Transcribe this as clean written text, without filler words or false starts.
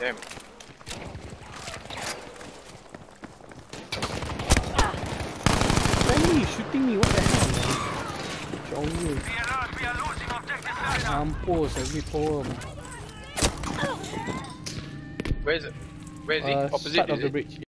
Damn. Why are you shooting me? What the hell, man? What's wrong with you? Mampus, every poem. Where is it? Where is he? Opposite, Side is of the it? bridge.